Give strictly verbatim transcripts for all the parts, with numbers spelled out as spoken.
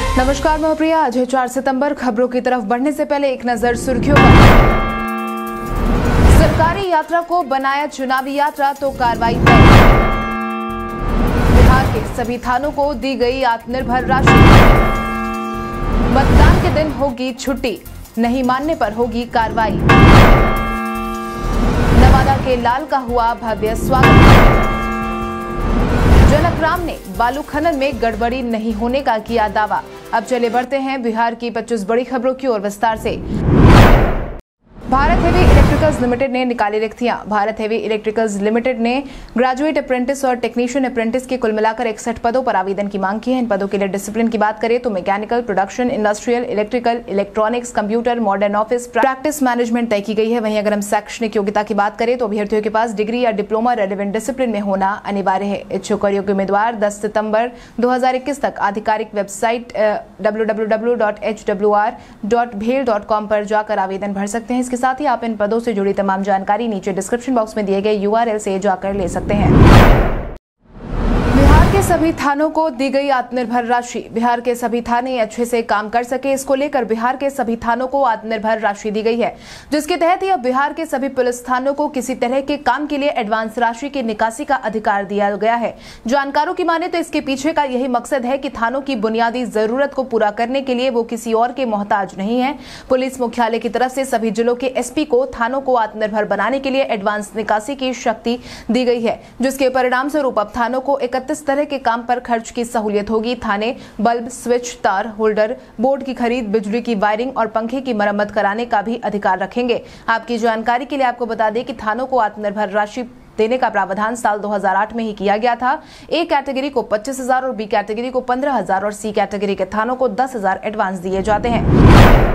नमस्कार, मैं प्रिया। आज है चार सितंबर। खबरों की तरफ बढ़ने से पहले एक नजर सुर्खियों पर। सरकारी यात्रा को बनाया चुनावी यात्रा तो कार्रवाई तय। बिहार के सभी थानों को दी गई आत्मनिर्भर राशि। मतदान के दिन होगी छुट्टी, नहीं मानने पर होगी कार्रवाई। नवादा के लाल का हुआ भव्य स्वागत। जनक राम ने बालू खनन में गड़बड़ी नहीं होने का किया दावा। अब चले बढ़ते हैं बिहार की पच्चीस बड़ी खबरों की ओर विस्तार से। भारत हेवी इलेक्ट्रिकल्स लिमिटेड ने निकाली रिक्तियां। भारत हेवी इलेक्ट्रिकल्स लिमिटेड ने ग्रेजुएट अप्रेंटिस और टेक्नीशियन अप्रेंटिस के कुल मिलाकर इकसठ पदों पर आवेदन की मांग की है। इन पदों के लिए डिसिप्लिन की बात करें तो mechanical, production, industrial, electrical, electronics, computer, modern office, practice management तय की गई है। वहीं अगर हम शैक्षणिक योग्यता की बात करें तो अभ्यर्थियों के पास डिग्री या डिप्लोमा रेलेवेंट डिसिप्लिन में होना अनिवार्य है। इच्छुक और योग्य उम्मीदवार दस सितंबर दो हजार इक्कीस तक आधिकारिक website W W W dot H W R dot भेल डॉट कॉम पर जाकर आवेदन भर सकते हैं। इसके साथ ही आप इन पदों से जुड़ी तमाम जानकारी नीचे डिस्क्रिप्शन बॉक्स में दिए गए यू आर एल से जाकर ले सकते हैं। बिहार के सभी थानों को दी गई आत्मनिर्भर राशि। बिहार के सभी थाने अच्छे से काम कर सके, इसको लेकर बिहार के सभी थानों को आत्मनिर्भर राशि दी गई है, जिसके तहत ही अब बिहार के सभी पुलिस थानों को किसी तरह के काम के लिए एडवांस राशि की निकासी का अधिकार दिया गया है। जानकारों की माने तो इसके पीछे का यही मकसद है कि थानों की बुनियादी जरूरत को पूरा करने के लिए वो किसी और के मोहताज नहीं है। पुलिस मुख्यालय की तरफ से सभी जिलों के एस पी को थानों को आत्मनिर्भर बनाने के लिए एडवांस निकासी की शक्ति दी गई है, जिसके परिणाम स्वरूप अब थानों को इकतीस तरह के काम पर खर्च की सहूलियत होगी। थाने बल्ब, स्विच, तार होल्डर, बोर्ड की खरीद, बिजली की वायरिंग और पंखे की मरम्मत कराने का भी अधिकार रखेंगे। आपकी जानकारी के लिए आपको बता दें कि थानों को आत्मनिर्भर राशि देने का प्रावधान साल दो हज़ार आठ में ही किया गया था। ए कैटेगरी को पच्चीस हजार और बी कैटेगरी को पंद्रह हजार और सी कैटेगरी के थानों को दस हजार एडवांस दिए जाते हैं।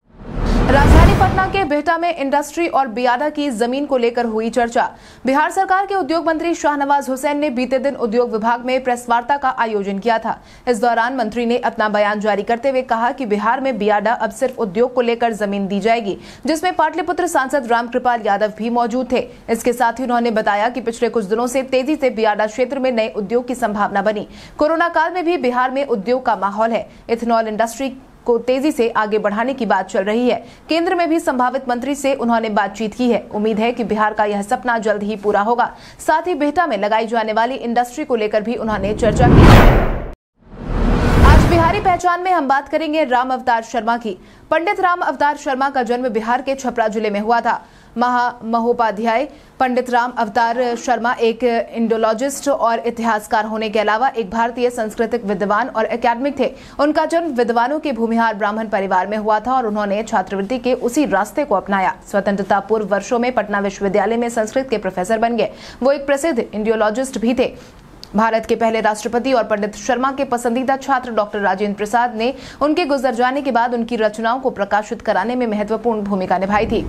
राजधानी पटना के बिहटा में इंडस्ट्री और बियाडा की जमीन को लेकर हुई चर्चा। बिहार सरकार के उद्योग मंत्री शाहनवाज हुसैन ने बीते दिन उद्योग विभाग में प्रेस वार्ता का आयोजन किया था। इस दौरान मंत्री ने अपना बयान जारी करते हुए कहा कि बिहार में बियाडा अब सिर्फ उद्योग को लेकर जमीन दी जाएगी, जिसमें पाटलिपुत्र सांसद रामकृपाल यादव भी मौजूद थे। इसके साथ ही उन्होंने बताया कि पिछले कुछ दिनों से तेजी से बियाडा क्षेत्र में नए उद्योग की संभावना बनी। कोरोना काल में भी बिहार में उद्योग का माहौल है। इथेनॉल इंडस्ट्री को तेजी से आगे बढ़ाने की बात चल रही है। केंद्र में भी संभावित मंत्री से उन्होंने बातचीत की है। उम्मीद है कि बिहार का यह सपना जल्द ही पूरा होगा। साथ ही बिहटा में लगाई जाने वाली इंडस्ट्री को लेकर भी उन्होंने चर्चा की। आज बिहारी पहचान में हम बात करेंगे राम अवतार शर्मा की। पंडित राम अवतार शर्मा का जन्म बिहार के छपरा जिले में हुआ था। महामहोपाध्याय पंडित राम अवतार शर्मा एक इंडोलॉजिस्ट और इतिहासकार होने के अलावा एक भारतीय सांस्कृतिक विद्वान और एकेडमिक थे। उनका जन्म विद्वानों के भूमिहार ब्राह्मण परिवार में हुआ था और उन्होंने छात्रवृत्ति के उसी रास्ते को अपनाया। स्वतंत्रता पूर्व वर्षों में पटना विश्वविद्यालय में संस्कृत के प्रोफेसर बन गए। वो एक प्रसिद्ध इंडियोलॉजिस्ट भी थे। भारत के पहले राष्ट्रपति और पंडित शर्मा के पसंदीदा छात्र डॉक्टर राजेंद्र प्रसाद ने उनके गुजर जाने के बाद उनकी रचनाओं को प्रकाशित कराने में महत्वपूर्ण भूमिका निभाई थी।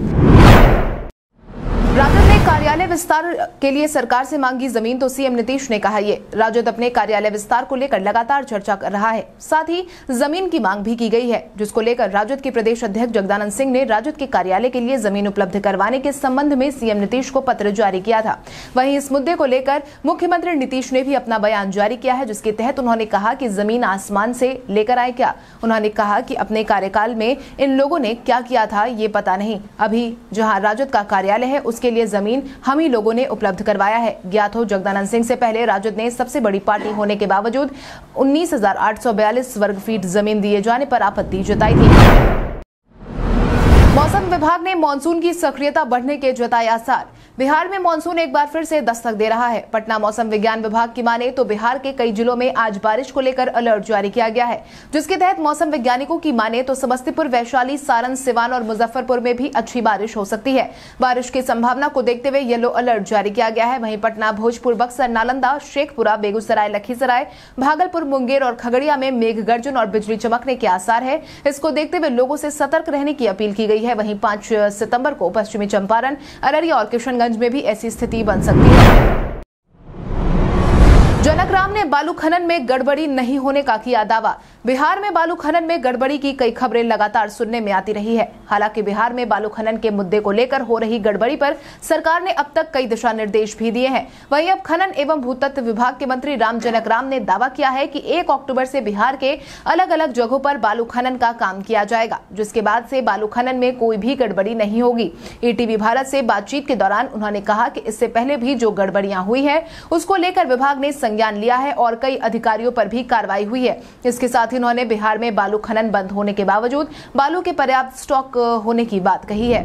राजद ने कार्यालय विस्तार के लिए सरकार से मांगी जमीन तो सीएम नीतीश ने कहा ये। राजद अपने कार्यालय विस्तार को लेकर लगातार चर्चा कर रहा है। साथ ही जमीन की मांग भी की गई है, जिसको लेकर राजद के प्रदेश अध्यक्ष जगदानंद सिंह ने राजद के कार्यालय के लिए जमीन उपलब्ध करवाने के संबंध में सीएम नीतीश को पत्र जारी किया था। वहीं इस मुद्दे को लेकर मुख्यमंत्री नीतीश ने भी अपना बयान जारी किया है, जिसके तहत उन्होंने कहा कि जमीन आसमान से लेकर आए क्या। उन्होंने कहा कि अपने कार्यकाल में इन लोगों ने क्या किया था ये पता नहीं। अभी जहाँ राजद का कार्यालय है उसके लिए जमीन हम ही लोगों ने उपलब्ध करवाया है। ज्ञात हो जगदानंद सिंह से पहले राजद ने सबसे बड़ी पार्टी होने के बावजूद उन्नीस हजार आठ सौ बयालीस वर्ग फीट जमीन दिए जाने पर आपत्ति जताई थी। मौसम विभाग ने मानसून की सक्रियता बढ़ने के जताए आसार। बिहार में मानसून एक बार फिर से दस्तक दे रहा है। पटना मौसम विज्ञान विभाग की माने तो बिहार के कई जिलों में आज बारिश को लेकर अलर्ट जारी किया गया है, जिसके तहत मौसम वैज्ञानिकों की माने तो समस्तीपुर, वैशाली, सारण, सिवान और मुजफ्फरपुर में भी अच्छी बारिश हो सकती है। बारिश की संभावना को देखते हुए येलो अलर्ट जारी किया गया है। वहीं पटना, भोजपुर, बक्सर, नालंदा, शेखपुरा, बेगूसराय, लखीसराय, भागलपुर, मुंगेर और खगड़िया में मेघ गर्जन और बिजली चमकने के आसार है। इसको देखते हुए लोगों से सतर्क रहने की अपील की गई है। वहीं पांच सितंबर को पश्चिमी चंपारण, अररिया और किशनगंज में भी ऐसी स्थिति बन सकती है। जनक राम ने बालू खनन में गड़बड़ी नहीं होने का किया दावा। बिहार में बालू खनन में गड़बड़ी की कई खबरें लगातार सुनने में आती रही है। हालांकि बिहार में बालू खनन के मुद्दे को लेकर हो रही गड़बड़ी पर सरकार ने अब तक कई दिशा निर्देश भी दिए हैं। वहीं अब खनन एवं भूतत्व विभाग के मंत्री राम जनक राम ने दावा किया है कि एक अक्टूबर से बिहार के अलग अलग जगहों पर बालू खनन का काम किया जाएगा, जिसके बाद से बालू खनन में कोई भी गड़बड़ी नहीं होगी। ईटीवी भारत से बातचीत के दौरान उन्होंने कहा कि इससे पहले भी जो गड़बड़ियां हुई है उसको लेकर विभाग ने संज्ञान लिया है और कई अधिकारियों पर भी कार्रवाई हुई है। इसके साथ ही उन्होंने बिहार में बालू खनन बंद होने के बावजूद बालू के पर्याप्त स्टॉक होने की बात कही है।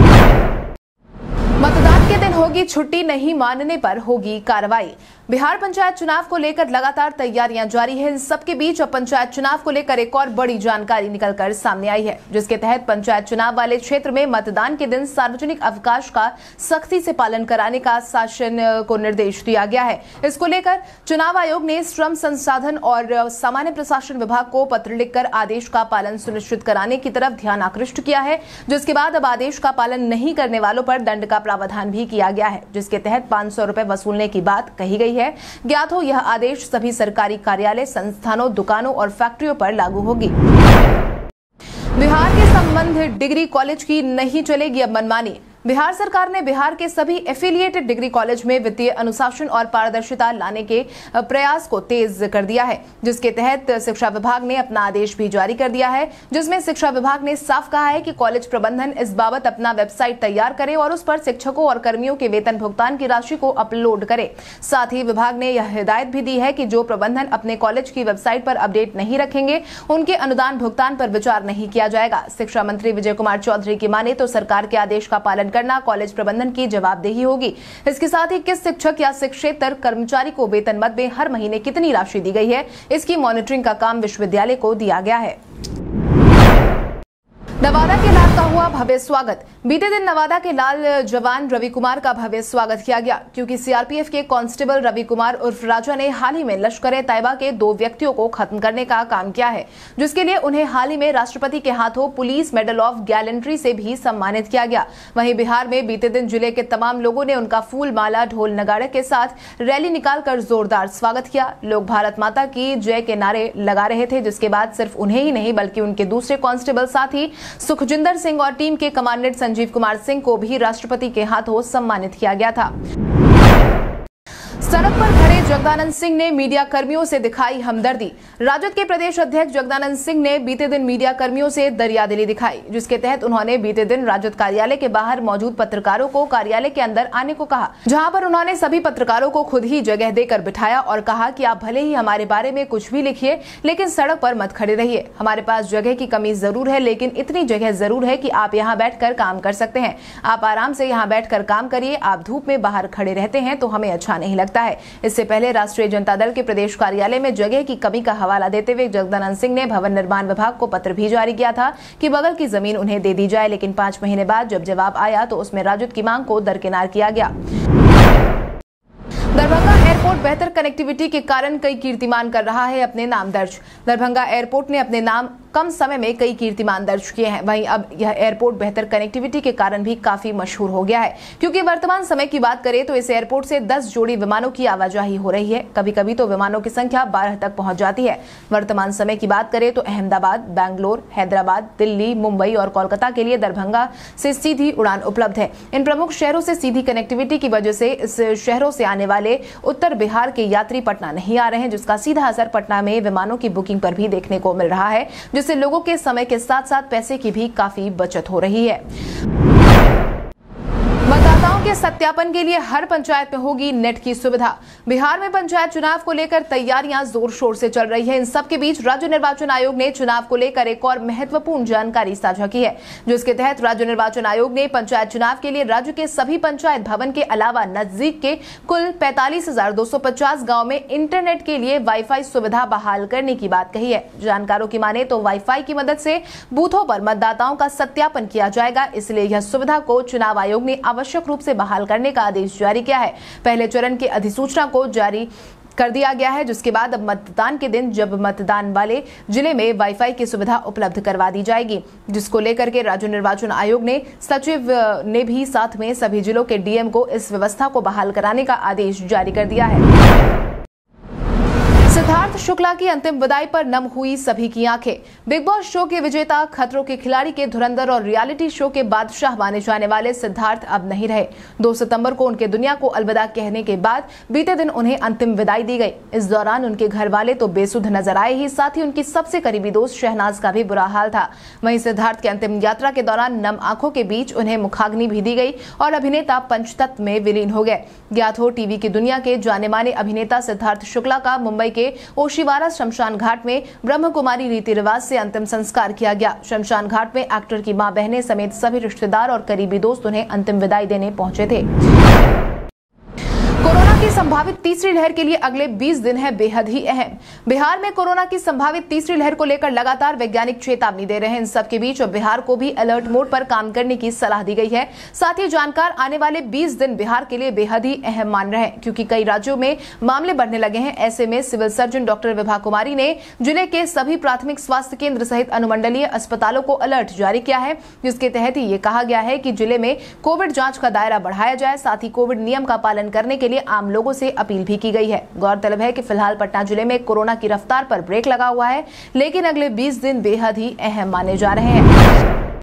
मतदान के दिन होगी छुट्टी, नहीं मानने पर होगी कार्रवाई। बिहार पंचायत चुनाव को लेकर लगातार तैयारियां जारी है। इन सबके बीच अब पंचायत चुनाव को लेकर एक और बड़ी जानकारी निकलकर सामने आई है, जिसके तहत पंचायत चुनाव वाले क्षेत्र में मतदान के दिन सार्वजनिक अवकाश का सख्ती से पालन कराने का शासन को निर्देश दिया गया है। इसको लेकर चुनाव आयोग ने श्रम संसाधन और सामान्य प्रशासन विभाग को पत्र लिखकर आदेश का पालन सुनिश्चित कराने की तरफ ध्यान आकृष्ट किया है, जिसके बाद अब आदेश का पालन नहीं करने वालों पर दंड का प्रावधान भी किया गया है, जिसके तहत पांच सौ रुपए वसूलने की बात कही गई है। ज्ञात हो यह आदेश सभी सरकारी कार्यालय, संस्थानों, दुकानों और फैक्ट्रियों पर लागू होगी। बिहार के संबंध डिग्री कॉलेज की नहीं चलेगी अब मनमानी। बिहार सरकार ने बिहार के सभी एफिलिएटेड डिग्री कॉलेज में वित्तीय अनुशासन और पारदर्शिता लाने के प्रयास को तेज कर दिया है, जिसके तहत शिक्षा विभाग ने अपना आदेश भी जारी कर दिया है, जिसमें शिक्षा विभाग ने साफ कहा है कि कॉलेज प्रबंधन इस बाबत अपना वेबसाइट तैयार करे और उस पर शिक्षकों और कर्मियों के वेतन भुगतान की राशि को अपलोड करे। साथ ही विभाग ने यह हिदायत भी दी है कि जो प्रबंधन अपने कॉलेज की वेबसाइट पर अपडेट नहीं रखेंगे उनके अनुदान भुगतान पर विचार नहीं किया जाएगा। शिक्षा मंत्री विजय कुमार चौधरी की माने तो सरकार के आदेश का पालन करना कॉलेज प्रबंधन की जवाबदेही होगी। इसके साथ ही किस शिक्षक या शिक्षकेतर कर्मचारी को वेतन मद में हर महीने कितनी राशि दी गई है, इसकी मॉनिटरिंग का काम विश्वविद्यालय को दिया गया है। नवादा के लाल का हुआ भव्य स्वागत। बीते दिन नवादा के लाल जवान रवि कुमार का भव्य स्वागत किया गया, क्योंकि सीआरपीएफ के कांस्टेबल रवि कुमार उर्फ राजा ने हाल ही में लश्कर तैयबा के दो व्यक्तियों को खत्म करने का काम किया है, जिसके लिए उन्हें हाल ही में राष्ट्रपति के हाथों पुलिस मेडल ऑफ गैलेंट्री से भी सम्मानित किया गया। वहीं बिहार में बीते दिन जिले के तमाम लोगों ने उनका फूल माला, ढोल नगाड़े के साथ रैली निकालकर जोरदार स्वागत किया। लोग भारत माता की जय के नारे लगा रहे थे, जिसके बाद सिर्फ उन्हें ही नहीं बल्कि उनके दूसरे कांस्टेबल साथी सुखजिंदर सिंह और टीम के कमांडेंट संजीव कुमार सिंह को भी राष्ट्रपति के हाथों सम्मानित किया गया था। सड़क पर खड़े जगदानंद सिंह ने मीडिया कर्मियों से दिखाई हमदर्दी। राजद के प्रदेश अध्यक्ष जगदानंद सिंह ने बीते दिन मीडिया कर्मियों से दरियादिली दिखाई, जिसके तहत उन्होंने बीते दिन राजद कार्यालय के बाहर मौजूद पत्रकारों को कार्यालय के अंदर आने को कहा, जहां पर उन्होंने सभी पत्रकारों को खुद ही जगह देकर बिठाया और कहा कि आप भले ही हमारे बारे में कुछ भी लिखिए, लेकिन सड़क पर मत खड़े रहिए। हमारे पास जगह की कमी जरूर है, लेकिन इतनी जगह जरूर है कि आप यहाँ बैठकर काम कर सकते हैं। आप आराम से यहाँ बैठकर काम करिए। आप धूप में बाहर खड़े रहते हैं तो हमें अच्छा नहीं लगता है। इससे पहले राष्ट्रीय जनता दल के प्रदेश कार्यालय में जगह की कमी का हवाला देते हुए जगदानंद सिंह ने भवन निर्माण विभाग को पत्र भी जारी किया था कि बगल की जमीन उन्हें दे दी जाए, लेकिन पांच महीने बाद जब जवाब आया तो उसमें राजद की मांग को दरकिनार किया गया। दरभंगा एयरपोर्ट बेहतर कनेक्टिविटी के कारण कई कीर्तिमान कर रहा है अपने नाम दर्ज। दरभंगा एयरपोर्ट ने अपने नाम कम समय में कई कीर्तिमान दर्ज किए हैं। वहीं अब यह एयरपोर्ट बेहतर कनेक्टिविटी के कारण भी काफी मशहूर हो गया है, क्योंकि वर्तमान समय की बात करें तो इस एयरपोर्ट से दस जोड़ी विमानों की आवाजाही हो रही है। कभी कभी तो विमानों की संख्या बारह तक पहुंच जाती है। वर्तमान समय की बात करें तो अहमदाबाद, बैंगलोर, हैदराबाद, दिल्ली, मुंबई और कोलकाता के लिए दरभंगा से सीधी उड़ान उपलब्ध है। इन प्रमुख शहरों से सीधी कनेक्टिविटी की वजह से इस शहरों से आने वाले उत्तर बिहार के यात्री पटना नहीं आ रहे हैं, जिसका सीधा असर पटना में विमानों की बुकिंग पर भी देखने को मिल रहा है, जिससे लोगों के समय के साथ साथ पैसे की भी काफी बचत हो रही है। मतदाताओं के सत्यापन के लिए हर पंचायत में होगी नेट की सुविधा। बिहार में पंचायत चुनाव को लेकर तैयारियां जोर शोर से चल रही है। इन सब के बीच राज्य निर्वाचन आयोग ने चुनाव को लेकर एक और महत्वपूर्ण जानकारी साझा की है, जिसके तहत राज्य निर्वाचन आयोग ने पंचायत चुनाव के लिए राज्य के सभी पंचायत भवन के अलावा नजदीक के कुल पैंतालीस हजार दो सौ पचास गाँव में इंटरनेट के लिए वाईफाई सुविधा बहाल करने की बात कही है। जानकारों की माने तो वाईफाई की मदद से बूथों पर मतदाताओं का सत्यापन किया जाएगा, इसलिए यह सुविधा को चुनाव आयोग ने आवश्यक रूप से बहाल करने का आदेश जारी किया है। पहले चरण की अधिसूचना को जारी कर दिया गया है, जिसके बाद अब मतदान के दिन जब मतदान वाले जिले में वाईफाई की सुविधा उपलब्ध करवा दी जाएगी, जिसको लेकर के राज्य निर्वाचन आयोग ने सचिव ने भी साथ में सभी जिलों के डीएम को इस व्यवस्था को बहाल कराने का आदेश जारी कर दिया है। सिद्धार्थ शुक्ला की अंतिम विदाई पर नम हुई सभी की आंखें। बिग बॉस शो के विजेता, खतरों के खिलाड़ी के धुरंधर और रियलिटी शो के बादशाह माने जाने वाले सिद्धार्थ अब नहीं रहे। दो सितंबर को उनके दुनिया को अलविदा कहने के बाद बीते दिन उन्हें अंतिम विदाई दी गई। इस दौरान उनके घर वाले तो बेसुध नजर आए ही, साथ ही उनकी सबसे करीबी दोस्त शहनाज का भी बुरा हाल था। वहीं सिद्धार्थ की अंतिम यात्रा के दौरान नम आंखों के बीच उन्हें मुखाग्नि भी दी गई और अभिनेता पंचतत्व में विलीन हो गए। ज्ञात हो, टीवी की दुनिया के जाने माने अभिनेता सिद्धार्थ शुक्ला का मुंबई के ओशिवारा शमशान घाट में ब्रह्म कुमारी रीति रिवाज से अंतिम संस्कार किया गया। शमशान घाट में एक्टर की मां, बहनें समेत सभी रिश्तेदार और करीबी दोस्त उन्हें अंतिम विदाई देने पहुंचे थे। कोरोना की संभावित तीसरी लहर के लिए अगले बीस दिन है बेहद ही अहम। बिहार में कोरोना की संभावित तीसरी लहर को लेकर लगातार वैज्ञानिक चेतावनी दे रहे हैं। इन सब के बीच अब बिहार को भी अलर्ट मोड पर काम करने की सलाह दी गई है। साथ ही जानकार आने वाले बीस दिन बिहार के लिए बेहद ही अहम मान रहे हैं, क्योंकि कई राज्यों में मामले बढ़ने लगे हैं। ऐसे में civil surgeon doctor Vibha Kumari ने जिले के सभी प्राथमिक स्वास्थ्य केंद्र सहित अनुमंडलीय अस्पतालों को अलर्ट जारी किया है, जिसके तहत ये कहा गया है कि जिले में कोविड जांच का दायरा बढ़ाया जाए। साथ ही कोविड नियम का पालन करने के लिए आम लोगों से अपील भी की गई है। गौरतलब है कि फिलहाल पटना जिले में कोरोना की रफ्तार पर ब्रेक लगा हुआ है, लेकिन अगले बीस दिन बेहद ही अहम माने जा रहे हैं।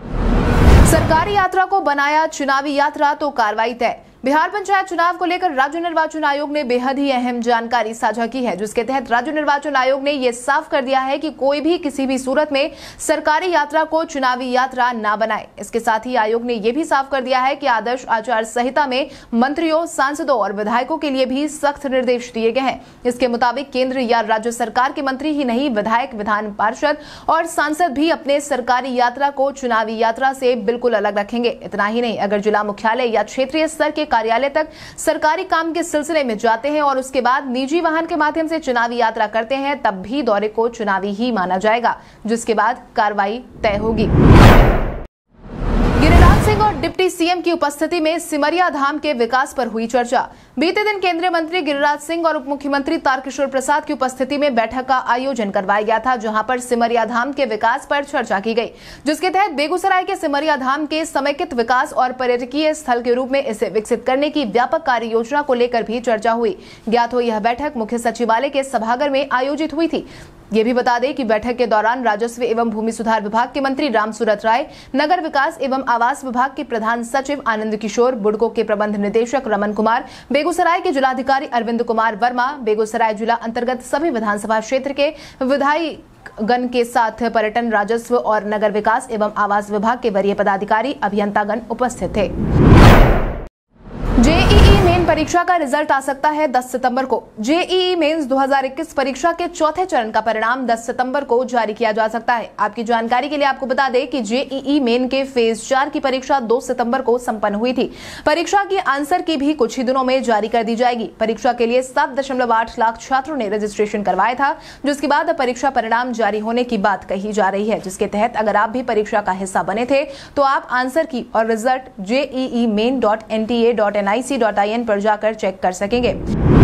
सरकारी यात्रा को बनाया चुनावी यात्रा तो कार्रवाई तय। बिहार पंचायत चुनाव को लेकर राज्य निर्वाचन आयोग ने बेहद ही अहम जानकारी साझा की है, जिसके तहत राज्य निर्वाचन आयोग ने यह साफ कर दिया है कि कोई भी किसी भी सूरत में सरकारी यात्रा को चुनावी यात्रा ना बनाए। इसके साथ ही आयोग ने यह भी साफ कर दिया है कि आदर्श आचार संहिता में मंत्रियों, सांसदों और विधायकों के लिए भी सख्त निर्देश दिए गए हैं। इसके मुताबिक केंद्र या राज्य सरकार के मंत्री ही नहीं, विधायक, विधान पार्षद और सांसद भी अपने सरकारी यात्रा को चुनावी यात्रा से बिल्कुल अलग रखेंगे। इतना ही नहीं, अगर जिला मुख्यालय या क्षेत्रीय स्तर के कार्यालय तक सरकारी काम के सिलसिले में जाते हैं और उसके बाद निजी वाहन के माध्यम से चुनावी यात्रा करते हैं, तब भी दौरे को चुनावी ही माना जाएगा, जिसके बाद कार्रवाई तय होगी। गिरिराज सिंह और डिप्टी सीएम की उपस्थिति में सिमरिया धाम के विकास पर हुई चर्चा। बीते दिन केंद्रीय मंत्री गिरिराज सिंह और उप मुख्यमंत्री तारकिशोर प्रसाद की उपस्थिति में बैठक का आयोजन करवाया गया था, जहां पर सिमरिया धाम के विकास पर चर्चा की गई, जिसके तहत बेगूसराय के सिमरिया धाम के समेकित विकास और पर्यटकीय स्थल के रूप में इसे विकसित करने की व्यापक कार्य योजना को लेकर भी चर्चा हुई। ज्ञात हो, यह बैठक मुख्य सचिवालय के सभागार में आयोजित हुई थी। ये भी बता दें कि बैठक के दौरान राजस्व एवं भूमि सुधार विभाग के मंत्री रामसूरत राय, नगर विकास एवं आवास विभाग के प्रधान सचिव आनंद किशोर, बुडको के प्रबंध निदेशक रमन कुमार, बेगूसराय के जिलाधिकारी अरविंद कुमार वर्मा, बेगूसराय जिला अंतर्गत सभी विधानसभा क्षेत्र के विधायक गण के साथ पर्यटन, राजस्व और नगर विकास एवं आवास विभाग के वरीय पदाधिकारी, अभियंतागण उपस्थित थे। जेईई मेन परीक्षा का रिजल्ट आ सकता है दस सितंबर को। जेईई मेंस दो हज़ार इक्कीस परीक्षा के चौथे चरण का परिणाम दस सितंबर को जारी किया जा सकता है। आपकी जानकारी के लिए आपको बता दें कि जेईई मेन के फेज चार की परीक्षा दो सितंबर को संपन्न हुई थी। परीक्षा की आंसर की भी कुछ ही दिनों में जारी कर दी जाएगी। परीक्षा के लिए सात दशमलव आठ लाख छात्रों ने रजिस्ट्रेशन करवाया था, जिसके बाद परीक्षा परिणाम जारी होने की बात कही जा रही है, जिसके तहत अगर आप भी परीक्षा का हिस्सा बने थे तो आप आंसर की और result JEE main dot N T A dot N I C dot I N पर जाकर चेक कर सकेंगे।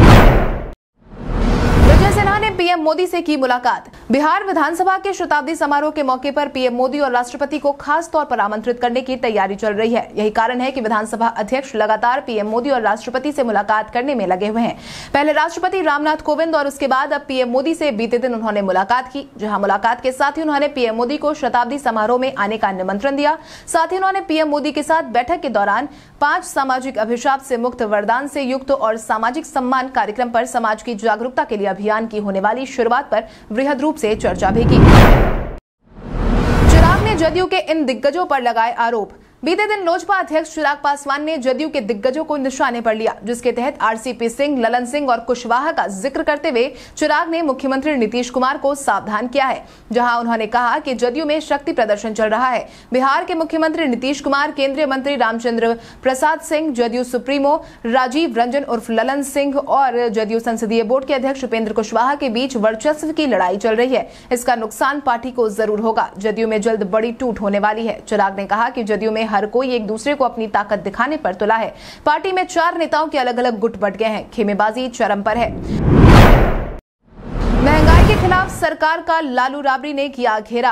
पीएम मोदी से की मुलाकात। बिहार विधानसभा के शताब्दी समारोह के मौके पर पीएम मोदी और राष्ट्रपति को खास तौर पर आमंत्रित करने की तैयारी चल रही है। यही कारण है कि विधानसभा अध्यक्ष लगातार पीएम मोदी और राष्ट्रपति से मुलाकात करने में लगे हुए हैं। पहले राष्ट्रपति रामनाथ कोविंद और उसके बाद अब पीएम मोदी से बीते दिन उन्होंने मुलाकात की, जहां मुलाकात के साथ ही उन्होंने पीएम मोदी को शताब्दी समारोह में आने का निमंत्रण दिया। साथ ही उन्होंने पीएम मोदी के साथ बैठक के दौरान पांच सामाजिक अभिशाप से मुक्त, वरदान से युक्त और सामाजिक सम्मान कार्यक्रम पर समाज की जागरूकता के लिए अभियान की होने वाली शुरुआत पर वृहद रूप से चर्चा भी की। चिराग ने जदयू के इन दिग्गजों पर लगाए आरोप। बीते दिन लोजपा अध्यक्ष चिराग पासवान ने जदयू के दिग्गजों को निशाने पर लिया, जिसके तहत आरसीपी सिंह, ललन सिंह और कुशवाहा का जिक्र करते हुए चिराग ने मुख्यमंत्री नीतीश कुमार को सावधान किया है, जहां उन्होंने कहा कि जदयू में शक्ति प्रदर्शन चल रहा है। बिहार के मुख्यमंत्री नीतीश कुमार, केंद्रीय मंत्री रामचंद्र प्रसाद सिंह, जदयू सुप्रीमो राजीव रंजन उर्फ ललन सिंह और जदयू संसदीय बोर्ड के अध्यक्ष उपेंद्र कुशवाहा के बीच वर्चस्व की लड़ाई चल रही है। इसका नुकसान पार्टी को जरूर होगा। जदयू में जल्द बड़ी टूट होने वाली है। चिराग ने कहा कि जदयू में हर कोई एक दूसरे को अपनी ताकत दिखाने पर तुला है। पार्टी में चार नेताओं के अलग अलग गुट बट गए हैं। खेमेबाजी चरम पर है। महंगाई के खिलाफ सरकार का लालू राबड़ी ने किया घेराव।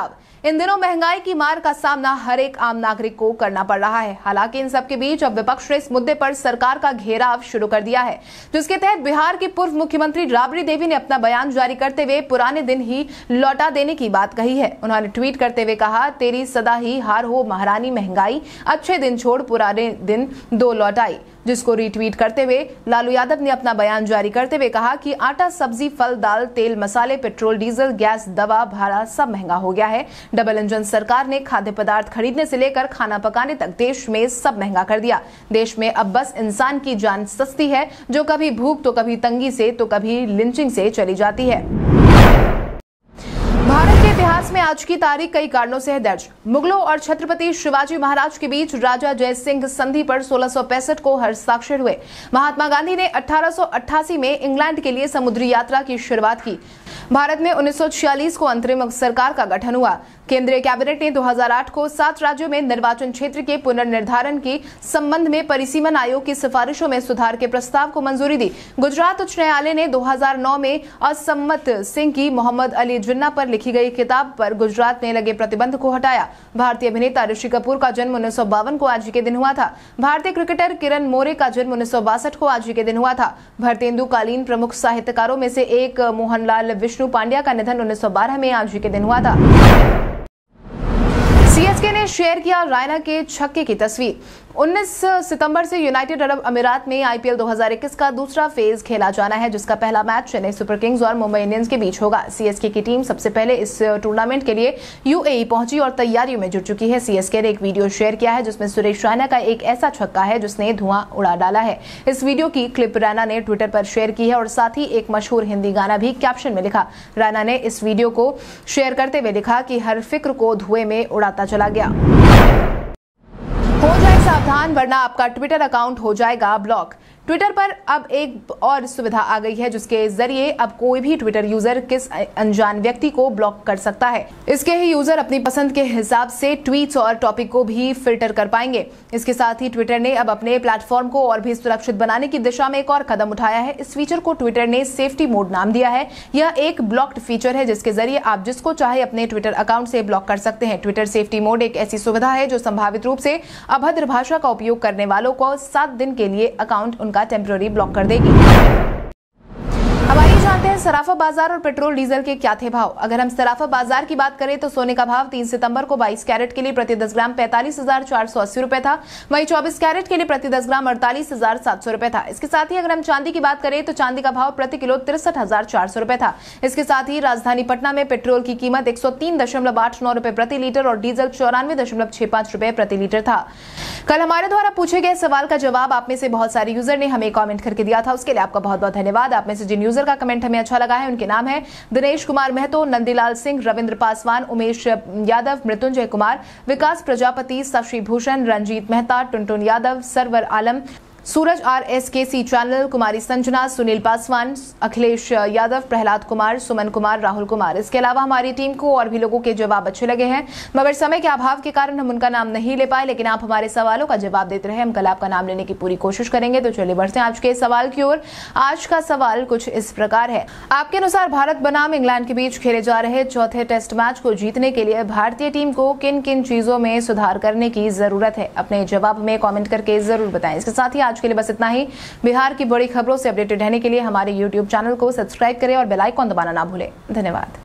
इन दिनों महंगाई की मार का सामना हर एक आम नागरिक को करना पड़ रहा है। हालांकि इन सब के बीच अब विपक्ष ने इस मुद्दे पर सरकार का घेराव शुरू कर दिया है, जिसके तहत बिहार की पूर्व मुख्यमंत्री राबड़ी देवी ने अपना बयान जारी करते हुए पुराने दिन ही लौटा देने की बात कही है। उन्होंने ट्वीट करते हुए कहा, तेरी सदा ही हार हो महारानी महंगाई, अच्छे दिन छोड़ पुराने दिन दो लौटाई। जिसको रीट्वीट करते हुए लालू यादव ने अपना बयान जारी करते हुए कहा कि आटा, सब्जी, फल, दाल, तेल, मसाले, पेट्रोल, डीजल, गैस, दवा, भाड़ा सब महंगा हो गया है। डबल इंजन सरकार ने खाद्य पदार्थ खरीदने से लेकर खाना पकाने तक देश में सब महंगा कर दिया। देश में अब बस इंसान की जान सस्ती है, जो कभी भूख तो कभी तंगी से तो कभी लिंचिंग से चली जाती है। भारत के इतिहास में आज की तारीख कई कारणों से है दर्ज। मुगलों और छत्रपति शिवाजी महाराज के बीच राजा जय सिंह संधि पर सोलह सौ पैंसठ को हस्ताक्षर हुए। महात्मा गांधी ने अठारह सौ अट्ठासी में इंग्लैंड के लिए समुद्री यात्रा की शुरुआत की। भारत में उन्नीस सौ छियालीस को अंतरिम सरकार का गठन हुआ। केंद्रीय कैबिनेट ने दो हज़ार आठ को सात राज्यों में निर्वाचन क्षेत्र के पुनर्निर्धारण के संबंध में परिसीमन आयोग की सिफारिशों में सुधार के प्रस्ताव को मंजूरी दी। गुजरात उच्च न्यायालय ने दो हज़ार नौ में असम्मत सिंह की मोहम्मद अली जिन्ना पर लिखी गई किताब पर गुजरात में लगे प्रतिबंध को हटाया। भारतीय अभिनेता ऋषि कपूर का जन्म उन्नीस सौ बावन को आज ही के दिन हुआ था। भारतीय क्रिकेटर किरण मोरे का जन्म उन्नीस सौ बासठ को आज ही के दिन हुआ था। भारतेंदुकालीन प्रमुख साहित्यकारों में से एक मोहनलाल विष्णु पांड्या का निधन उन्नीस सौ बारह में आज ही के दिन हुआ था। सीएसके ने शेयर किया रैना के छक्के की तस्वीर। उन्नीस सितंबर से यूनाइटेड अरब अमीरात में आईपीएल दो हज़ार इक्कीस का दूसरा फेज खेला जाना है, जिसका पहला मैच चेन्नई सुपर किंग्स और मुंबई इंडियंस के बीच होगा। सीएसके की टीम सबसे पहले इस टूर्नामेंट के लिए यूएई पहुंची और तैयारियों में जुट चुकी है। सीएसके ने एक वीडियो शेयर किया है जिसमें सुरेश रैना का एक ऐसा छक्का है जिसने धुआं उड़ा डाला है। इस वीडियो की क्लिप रैना ने ट्विटर पर शेयर की है और साथ ही एक मशहूर हिंदी गाना भी कैप्शन में लिखा। रैना ने इस वीडियो को शेयर करते हुए लिखा कि हर फिक्र को धुएं में उड़ाता चला गया। हो जाए सावधान, वरना आपका ट्विटर अकाउंट हो जाएगा ब्लॉक। ट्विटर पर अब एक और सुविधा आ गई है जिसके जरिए अब कोई भी ट्विटर यूजर किस अनजान व्यक्ति को ब्लॉक कर सकता है। इसके ही यूजर अपनी पसंद के हिसाब से ट्वीट्स और टॉपिक को भी फिल्टर कर पाएंगे। इसके साथ ही ट्विटर ने अब अपने प्लेटफॉर्म को और भी सुरक्षित बनाने की दिशा में एक और कदम उठाया है। इस फीचर को ट्विटर ने सेफ्टी मोड नाम दिया है। यह एक ब्लॉक्ड फीचर है जिसके जरिए आप जिसको चाहे अपने ट्विटर अकाउंट से ब्लॉक कर सकते हैं। ट्विटर सेफ्टी मोड एक ऐसी सुविधा है जो संभावित रूप से अभद्र भाषा का उपयोग करने वालों को सात दिन के लिए अकाउंट उनका टेम्पररी ब्लॉक कर देगी। अब आइए जानते हैं सराफा बाजार और पेट्रोल डीजल के क्या थे भाव। अगर हम सराफा बाजार की बात करें तो सोने का भाव तीन सितंबर को बाईस कैरेट के लिए प्रति दस ग्राम पैंतालीस हजार चार सौ अस्सी रुपए था। वहीं चौबीस कैरेट के लिए प्रति दस ग्राम अड़तालीस हजार सात सौ रुपए था। इसके साथ ही अगर हम चांदी की बात करें तो चांदी का भाव प्रति किलो तिरसठ हजार चार सौ रुपए था। इसके साथ ही राजधानी पटना में पेट्रोल की कीमत एक सौ तीन दशमलव आठ नौ रुपए प्रति लीटर और डीजल चौरानवे दशमलव छह पांच रुपए प्रति लीटर था। कल हमारे द्वारा पूछे गए सवाल का जवाब आप में से बहुत सारे यूजर ने हमें कमेंट करके दिया था, उसके लिए आपका बहुत बहुत धन्यवाद। आप में से जिन यूजर का कमेंट हमें अच्छा लगा है उनके नाम है Dinesh Kumar Mahto, Nandilal Singh, Ravindra Paswan, Umesh Yadav, Mrityunjay Kumar, Vikas Prajapati, Shashi Bhushan, Ranjit Mehta, Tuntun Yadav, Sarwar Alam, Suraj R S K C channel, Kumari Sanjana, Sunil Paswan, Akhilesh Yadav, Prahlad Kumar, Suman Kumar, Rahul Kumar. इसके अलावा हमारी टीम को और भी लोगों के जवाब अच्छे लगे हैं, मगर समय के अभाव के कारण हम उनका नाम नहीं ले पाए, लेकिन आप हमारे सवालों का जवाब देते रहे। हम कल आपका नाम लेने की पूरी कोशिश करेंगे। तो चलिए बढ़ते हैं आज के सवाल की ओर। आज का सवाल कुछ इस प्रकार है। आपके अनुसार भारत बनाम इंग्लैंड के बीच खेले जा रहे चौथे टेस्ट मैच को जीतने के लिए भारतीय टीम को किन किन चीजों में सुधार करने की जरूरत है? अपने जवाब में कॉमेंट करके जरूर बताएं। इसके साथ ही आज के लिए बस इतना ही। बिहार की बड़ी खबरों से अपडेटेड रहने के लिए हमारे यूट्यूब चैनल को सब्सक्राइब करें और बेल आइकॉन दबाना ना भूलें। धन्यवाद।